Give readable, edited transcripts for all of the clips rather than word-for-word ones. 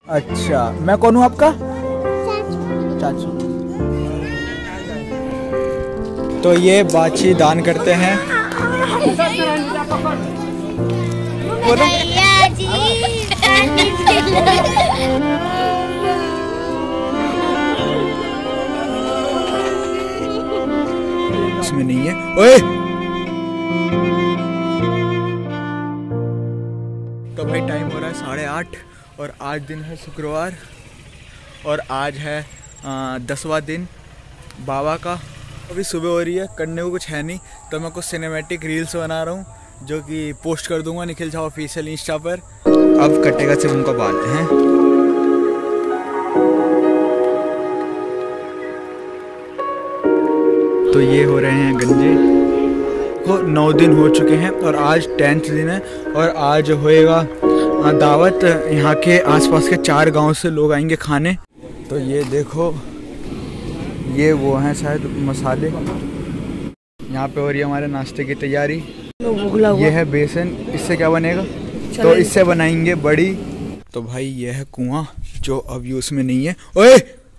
अच्छा, मैं कौन हूँ आपका? चाचू। तो ये बाछी दान करते हैं। इसमें नहीं है। ओए! तो भाई टाइम हो रहा है 8:30 और आज दिन है शुक्रवार और आज है 10वां दिन बाबा का। अभी सुबह हो रही है, करने को कुछ है नहीं तो मैं कुछ सिनेमैटिक रील्स बना रहा हूँ जो कि पोस्ट कर दूंगा निखिल झा ऑफिशियल इंस्टा पर। अब कटेगा सिर्फ उनका बात है। तो ये हो रहे हैं गंजे को 9 दिन हो चुके हैं और आज 10th दिन है और आज होएगा दावत। यहाँ के आसपास के 4 गांव से लोग आएंगे खाने। तो ये देखो, ये वो हैं शायद मसाले। यहाँ पे हो रही है हमारे नाश्ते की तैयारी। ये है बेसन, इससे क्या बनेगा? तो इससे बनाएंगे बड़ी। तो भाई ये है कुआं जो अब यूज में नहीं है। ओए!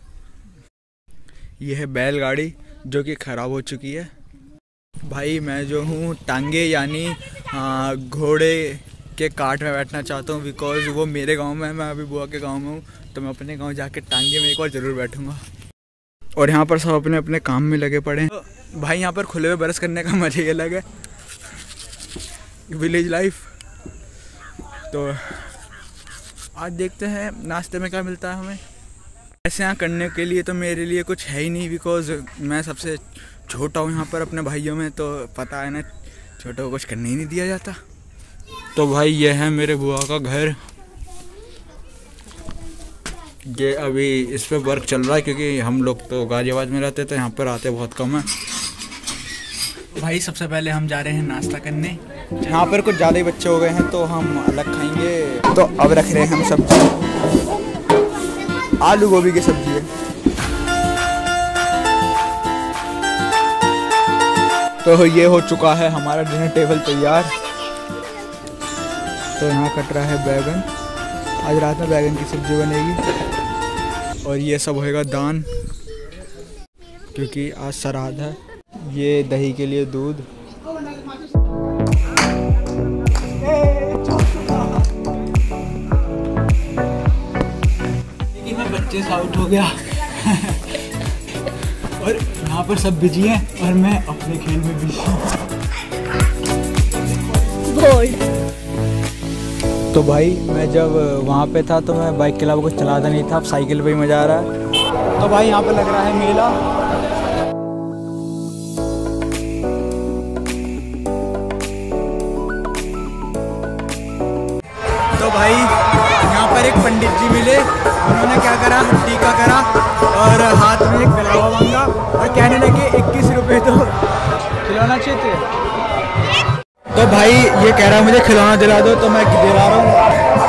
ये है बैलगाड़ी जो कि ख़राब हो चुकी है। भाई मैं जो हूँ टांगे यानी घोड़े के काट में बैठना चाहता हूँ बिकॉज वो मेरे गांव में है। मैं अभी बुआ के गांव में हूँ तो मैं अपने गांव जाके टांगे में एक बार ज़रूर बैठूँगा। और यहाँ पर सब अपने अपने काम में लगे पड़े हैं। तो भाई यहाँ पर खुले हुए बरस करने का मजा ही अलग है, विलेज लाइफ। तो आज देखते हैं नाश्ते में क्या मिलता है हमें। ऐसे यहाँ करने के लिए तो मेरे लिए कुछ है ही नहीं बिकॉज मैं सबसे छोटा हूँ यहाँ पर अपने भाइयों में। तो पता है ना, छोटों को कुछ करने ही नहीं दिया जाता। तो भाई ये है मेरे बुआ का घर। ये अभी इस पे वर्क चल रहा है क्योंकि हम लोग तो गाजियाबाद में रहते थे, यहाँ पर आते बहुत कम है। भाई सबसे पहले हम जा रहे हैं नाश्ता करने। यहाँ पर कुछ ज़्यादा ही बच्चे हो गए हैं तो हम अलग खाएंगे। तो अब रख रहे हैं हम सब्जी, आलू गोभी की सब्जी है। तो ये हो चुका है हमारा डिनर टेबल तैयार। तो यहाँ कट रहा है बैगन। आज रात में बैगन की सब्जी बनेगी और ये सब होएगा दान क्योंकि आज श्राद्ध है। ये दही के लिए दूध। लेकिन मैं बच्चे से आउट हो गया और यहाँ पर सब बिजी हैं और मैं अपने खेल में बिजी हूँ। तो भाई मैं जब वहाँ पे था तो मैं बाइक के अलावा कुछ चलाता नहीं था, अब साइकिल पे ही मज़ा आ रहा है। तो भाई यहाँ पे लग रहा है मेला। तो भाई यहाँ पर एक पंडित जी मिले, उन्होंने क्या करा, टीका करा और हाथ में एक बिलावा मांगा और कहने लगे 21 रुपये तो खिलौना चाहिए। तो भाई ये कह रहा है मुझे खिलौना दिला दो तो मैं दिला रहा हूँ।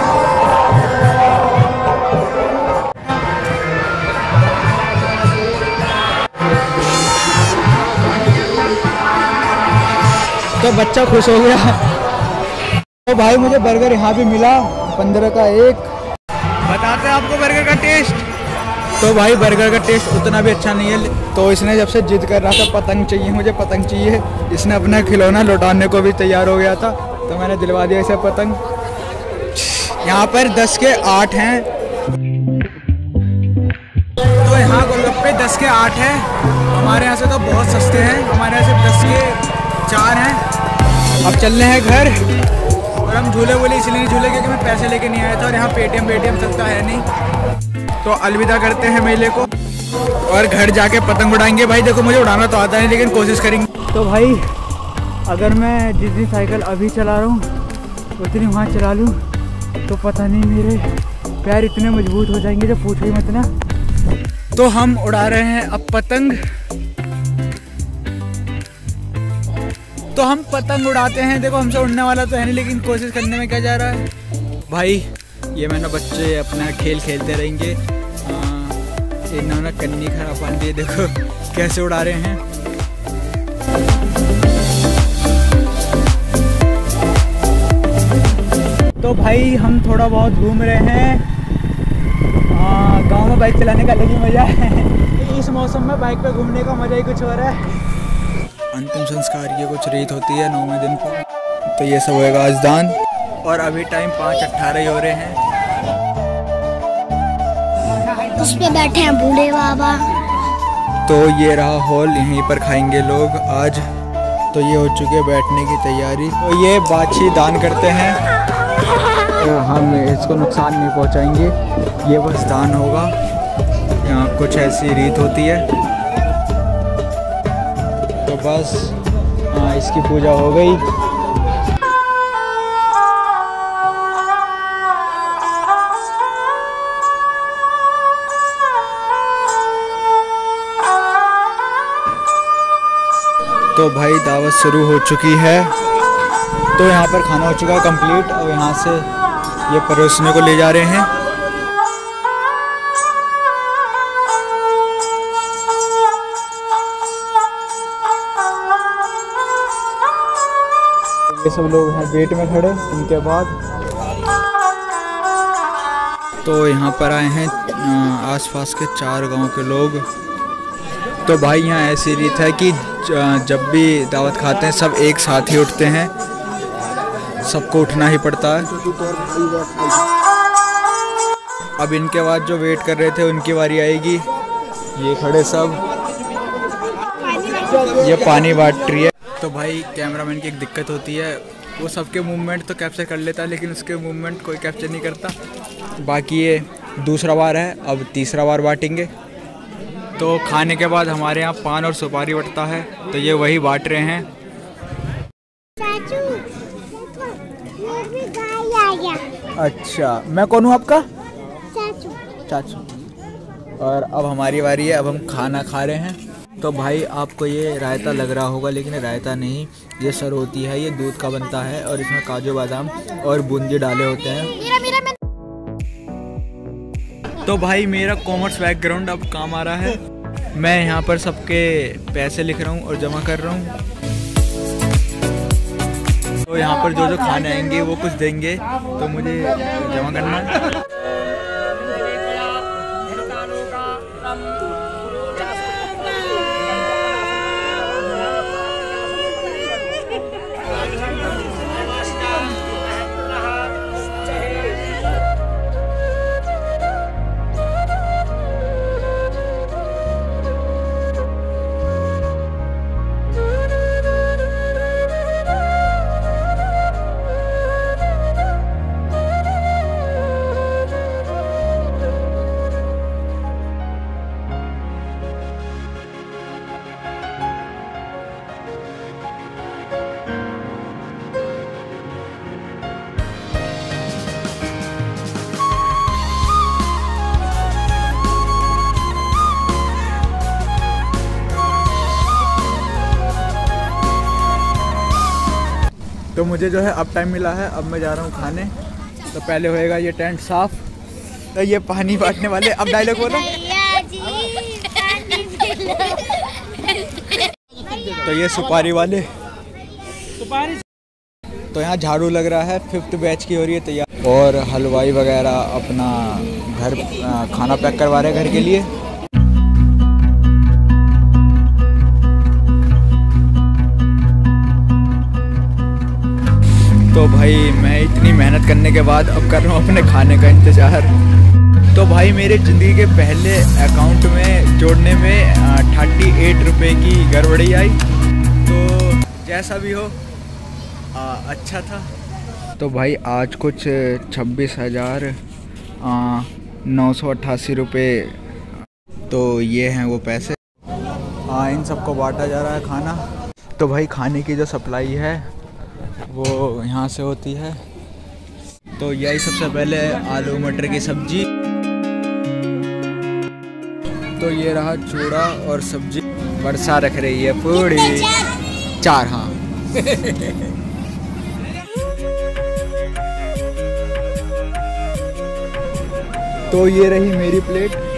तो बच्चा खुश हो गया। तो भाई मुझे बर्गर यहाँ भी मिला 15 का एक। बताते हैं आपको बर्गर का टेस्ट। तो भाई बर्गर का टेस्ट उतना भी अच्छा नहीं है। तो इसने जब से जिद कर रहा था पतंग चाहिए, मुझे पतंग चाहिए, इसने अपना खिलौना लौटाने को भी तैयार हो गया था तो मैंने दिलवा दिया इसे पतंग। यहाँ पर 10 के 8 हैं। तो यहाँ गोलगप्पे 10 के 8 हैं। हमारे यहाँ से तो बहुत सस्ते हैं, हमारे यहाँ से 10 के 4 हैं। अब चल रहे हैं घर और हम झूले वूले इसलिए नहीं झूले क्योंकि मैं पैसे लेके नहीं आया था और यहाँ पेटीएम चलता है नहीं। तो अलविदा करते हैं मेले को और घर जाके पतंग उड़ाएंगे। भाई देखो मुझे उड़ाना तो आता नहीं लेकिन कोशिश करेंगे। तो भाई अगर मैं जितनी साइकिल अभी चला रहा हूँ उतनी वहाँ चला लूँ तो पता नहीं मेरे पैर इतने मजबूत हो जाएंगे जब पूछो ही मत ना। तो हम उड़ा रहे हैं अब पतंग। तो हम पतंग उड़ाते हैं। देखो हमसे उड़ने वाला तो है नहीं लेकिन कोशिश करने में क्या जा रहा है। भाई ये मैंने बच्चे अपना खेल खेलते रहेंगे। इन्होंने कन्नी खराब बांध दी, देखो कैसे उड़ा रहे हैं। तो भाई हम थोड़ा बहुत घूम रहे हैं बाइक चलाने का अलग ही मज़ा है। इस मौसम में बाइक पे घूमने का मज़ा ही कुछ और है। अंतिम संस्कार की कुछ रीत होती है 9वें दिन को, तो ये सब होएगा आज दान। और अभी टाइम 5:18 हो रहे हैं। उस पे बैठे हैं बूढ़े बाबा। तो ये रहा हॉल, यहीं पर खाएंगे लोग आज। तो ये हो चुके बैठने की तैयारी। तो ये बाछी दान करते हैं, तो हम इसको नुकसान नहीं पहुंचाएंगे, ये बस दान होगा। यहाँ कुछ ऐसी रीत होती है। तो बस हाँ, इसकी पूजा हो गई। तो भाई दावत शुरू हो चुकी है। तो यहाँ पर खाना हो चुका है कंप्लीट। और यहाँ से ये परोसने को ले जा रहे हैं। ये सब लोग हैं वेट में खड़े। इनके बाद तो यहाँ पर आए हैं आसपास के 4 गांव के लोग। तो भाई यहाँ ऐसी रीत है कि जब भी दावत खाते हैं सब एक साथ ही उठते हैं, सबको उठना ही पड़ता है। अब इनके बाद जो वेट कर रहे थे उनकी बारी आएगी। ये खड़े सब, ये पानी बांट रही है। तो भाई कैमरामैन की एक दिक्कत होती है, वो सबके मूवमेंट तो कैप्चर कर लेता है लेकिन उसके मूवमेंट कोई कैप्चर नहीं करता। बाकी ये दूसरा बार है, अब तीसरा बार बांटेंगे। तो खाने के बाद हमारे यहाँ पान और सुपारी बंटता है, तो ये वही बांट रहे हैं। चाचू, ये गाय आ गया। अच्छा, मैं कौन हूँ आपका? चाचू। चाचू। और अब हमारी बारी है, अब हम खाना खा रहे हैं। तो भाई आपको ये रायता लग रहा होगा, लेकिन रायता नहीं, ये सरोती है। ये दूध का बनता है और इसमें काजू बादाम और बूंदी डाले होते हैं। तो भाई मेरा कॉमर्स बैकग्राउंड अब काम आ रहा है। मैं यहाँ पर सबके पैसे लिख रहा हूँ और जमा कर रहा हूँ। तो यहाँ पर जो जो खाने आएंगे वो कुछ देंगे, तो मुझे जमा करना है। तो मुझे जो है अब टाइम मिला है, अब मैं जा रहा हूँ खाने। तो पहले होएगा ये टेंट साफ, तो ये पानी बांटने वाले। अब डायलॉग बोलो। तो ये सुपारी वाले। तो यहाँ झाड़ू लग रहा है, 5th बैच की हो रही है तैयार। और हलवाई वगैरह अपना घर खाना पैक करवा रहे हैं घर के लिए। तो भाई मैं इतनी मेहनत करने के बाद अब कर रहा हूँ अपने खाने का इंतज़ार। तो भाई मेरे ज़िंदगी के पहले अकाउंट में जोड़ने में 38 रुपये की गड़बड़ी आई। तो जैसा भी हो अच्छा था। तो भाई आज कुछ 26,988 रुपये, तो ये हैं वो पैसे। इन सबको बांटा जा रहा है खाना। तो भाई खाने की जो सप्लाई है वो यहाँ से होती है। तो यही सबसे पहले आलू मटर की सब्जी। तो ये रहा चूड़ा और सब्जी। बरसा रख रही है पूरी 4। हाँ तो ये रही मेरी प्लेट।